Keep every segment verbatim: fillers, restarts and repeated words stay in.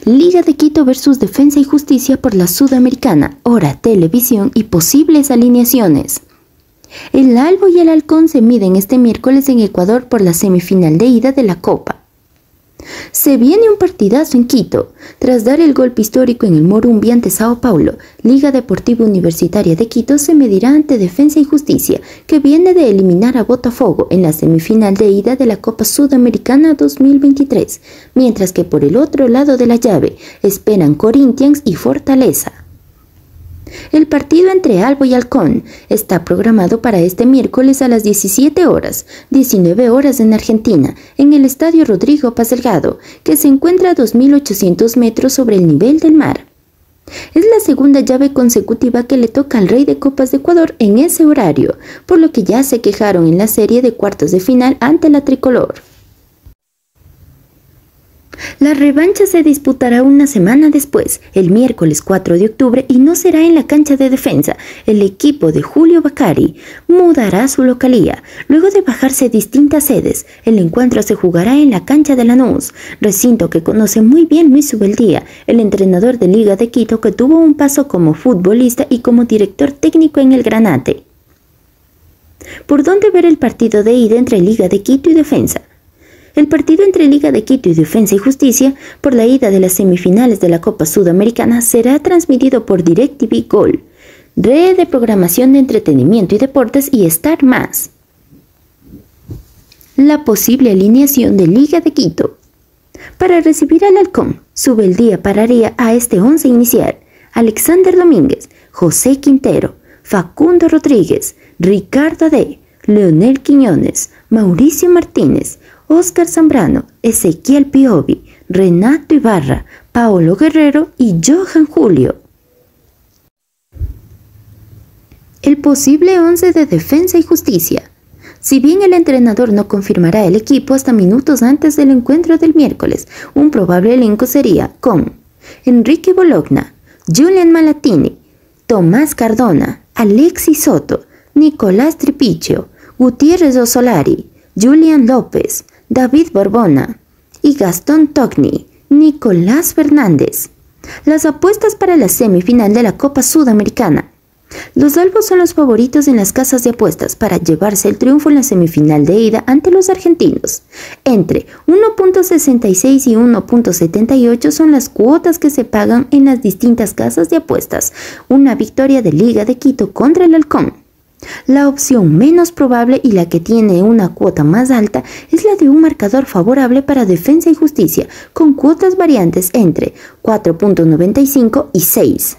Liga de Quito versus Defensa y Justicia por la Sudamericana, hora, televisión y posibles alineaciones. El Albo y el Halcón se miden este miércoles en Ecuador por la semifinal de ida de la Copa. Se viene un partidazo en Quito. Tras dar el golpe histórico en el Morumbi ante Sao Paulo, Liga Deportiva Universitaria de Quito se medirá ante Defensa y Justicia, que viene de eliminar a Botafogo en la semifinal de ida de la Copa Sudamericana dos mil veintitrés, mientras que por el otro lado de la llave esperan Corinthians y Fortaleza. El partido entre Albo y Halcón está programado para este miércoles a las diecisiete horas, diecinueve horas en Argentina, en el Estadio Rodrigo Paz Delgado, que se encuentra a dos mil ochocientos metros sobre el nivel del mar. Es la segunda llave consecutiva que le toca al Rey de Copas de Ecuador en ese horario, por lo que ya se quejaron en la serie de cuartos de final ante la tricolor. La revancha se disputará una semana después, el miércoles cuatro de octubre, y no será en la cancha de Defensa. El equipo de Julio Bacari mudará su localía. Luego de bajarse distintas sedes, el encuentro se jugará en la cancha de Lanús, recinto que conoce muy bien Luis Ubeldía, el entrenador de Liga de Quito que tuvo un paso como futbolista y como director técnico en el Granate. ¿Por dónde ver el partido de ida entre Liga de Quito y Defensa? El partido entre Liga de Quito y Defensa y Justicia por la ida de las semifinales de la Copa Sudamericana será transmitido por DirecTV Gol, red de programación de entretenimiento y deportes y Star Más. La posible alineación de Liga de Quito. Para recibir al Halcón, Ubeldía pararía a este once inicial: Alexander Domínguez, José Quintero, Facundo Rodríguez, Ricardo Ade, Leonel Quiñones, Mauricio Martínez, Oscar Zambrano, Ezequiel Piovi, Renato Ibarra, Paolo Guerrero y Johan Julio. El posible once de Defensa y Justicia. Si bien el entrenador no confirmará el equipo hasta minutos antes del encuentro del miércoles, un probable elenco sería con Enrique Bologna, Julian Malatini, Tomás Cardona, Alexis Soto, Nicolás Tripicchio, Gutiérrez Osolari, Julián López, David Borbona y Gastón Togni, Nicolás Fernández. Las apuestas para la semifinal de la Copa Sudamericana. Los albos son los favoritos en las casas de apuestas para llevarse el triunfo en la semifinal de ida ante los argentinos. Entre uno punto sesenta y seis y uno punto setenta y ocho son las cuotas que se pagan en las distintas casas de apuestas. Una victoria de Liga de Quito contra el Halcón. La opción menos probable y la que tiene una cuota más alta es la de un marcador favorable para Defensa y Justicia, con cuotas variantes entre cuatro punto noventa y cinco y seis.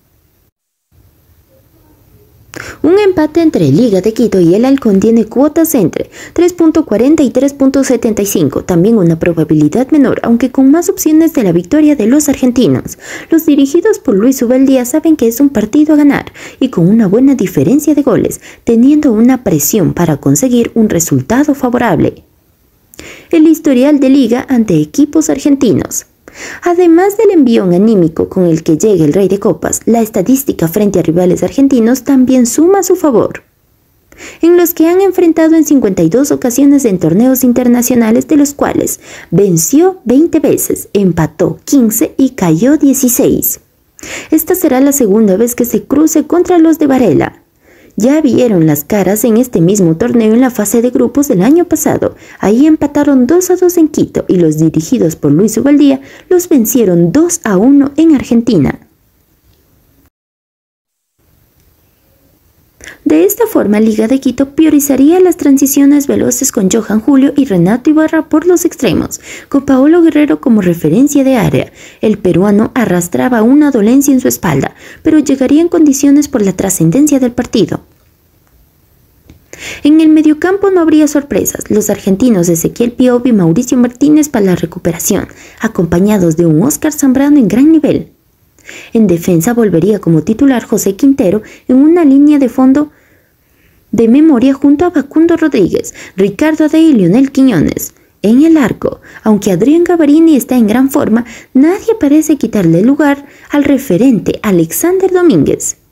Un empate entre Liga de Quito y el Halcón tiene cuotas entre tres punto cuarenta y tres punto setenta y cinco, también una probabilidad menor, aunque con más opciones de la victoria de los argentinos. Los dirigidos por Luis Ubeldía saben que es un partido a ganar y con una buena diferencia de goles, teniendo una presión para conseguir un resultado favorable. El historial de Liga ante equipos argentinos. Además del envión anímico con el que llega el Rey de Copas, la estadística frente a rivales argentinos también suma a su favor, en los que han enfrentado en cincuenta y dos ocasiones en torneos internacionales, de los cuales venció veinte veces, empató quince y cayó dieciséis. Esta será la segunda vez que se cruce contra los de Varela. Ya vieron las caras en este mismo torneo en la fase de grupos del año pasado. Ahí empataron dos a dos en Quito y los dirigidos por Luis Ubeldía los vencieron dos a uno en Argentina. De esta forma, Liga de Quito priorizaría las transiciones veloces con Johan Julio y Renato Ibarra por los extremos, con Paolo Guerrero como referencia de área. El peruano arrastraba una dolencia en su espalda, pero llegaría en condiciones por la trascendencia del partido. En el mediocampo no habría sorpresas. Los argentinos Ezequiel Piovi y Mauricio Martínez para la recuperación, acompañados de un Oscar Zambrano en gran nivel. En defensa volvería como titular José Quintero en una línea de fondo de memoria junto a Facundo Rodríguez, Ricardo Ade y Leonel Quiñones. En el arco, aunque Adrián Gavarini está en gran forma, nadie parece quitarle lugar al referente Alexander Domínguez.